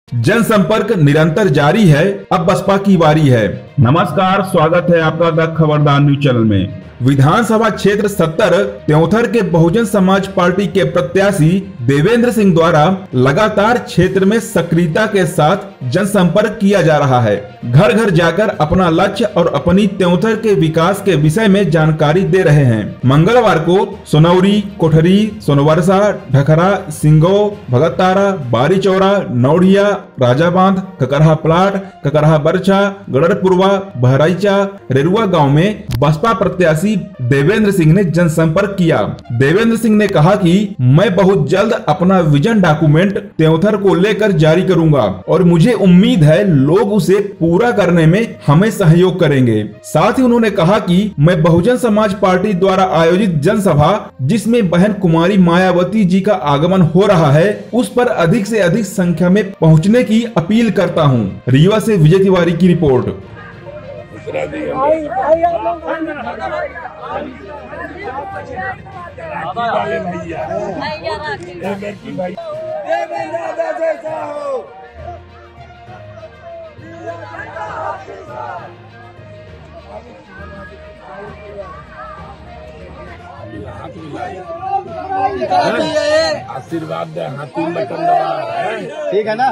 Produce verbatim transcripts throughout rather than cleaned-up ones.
जनसंपर्क निरंतर जारी है, अब बसपा की बारी है। नमस्कार, स्वागत है आपका द खबरदार न्यूज चैनल में। विधानसभा क्षेत्र सत्तर त्योंथर के बहुजन समाज पार्टी के प्रत्याशी देवेंद्र सिंह द्वारा लगातार क्षेत्र में सक्रियता के साथ जनसंपर्क किया जा रहा है। घर घर जाकर अपना लक्ष्य और अपनी त्योंथर के विकास के विषय में जानकारी दे रहे हैं। मंगलवार को सोनौरी, कोठरी, सोनवर्षा, ढखरा, सिंगो, भगतारा, बारीचौरा, नौढ़िया, राजाबांध, ककरहा प्लाट, ककरहा बरछा, गड़रपुरवा, बहराइचा, रेरुआ गांव में बसपा प्रत्याशी देवेंद्र सिंह ने जनसंपर्क किया। देवेंद्र सिंह ने कहा कि मैं बहुत जल्द अपना विजन डॉक्यूमेंट त्योंथर को लेकर जारी करूंगा और मुझे उम्मीद है लोग उसे पूरा करने में हमें सहयोग करेंगे। साथ ही उन्होंने कहा कि मैं बहुजन समाज पार्टी द्वारा आयोजित जनसभा जिसमें बहन कुमारी मायावती जी का आगमन हो रहा है, उस पर अधिक से अधिक संख्या में पहुंचने की अपील करता हूं। रीवा से विजय तिवारी की रिपोर्ट। आशीर्वाद दे, हाथी में कंधा, ठीक है ना।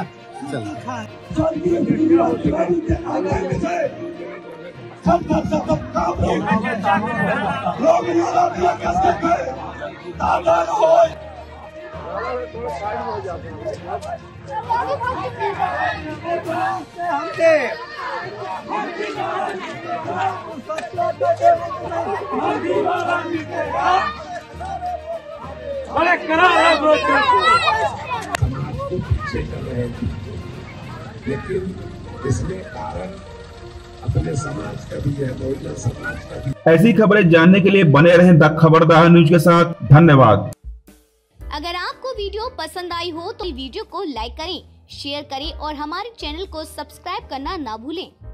लेकिन इसमें कारण अपने समाज का भी है, बहुजन समाज का भी। ऐसी खबरें जानने के लिए बने रहें द खबरदार न्यूज के साथ। धन्यवाद। अगर आपको वीडियो पसंद आई हो तो वीडियो को लाइक करें, शेयर करें और हमारे चैनल को सब्सक्राइब करना ना भूलें।